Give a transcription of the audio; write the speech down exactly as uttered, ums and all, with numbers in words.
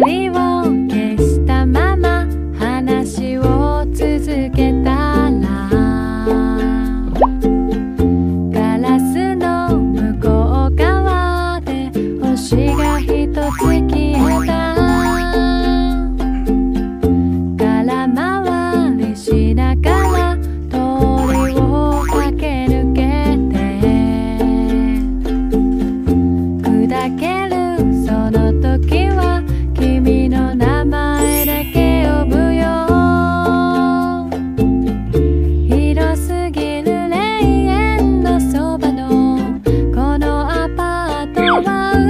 りを消したまま話を続けたら、ガラスの向こう側で星がひとつ消えた。空回りしながら通りを駆け抜けて、砕けるその時は君の名前だけ呼ぶよ。広すぎる霊園のそばのこのアパートは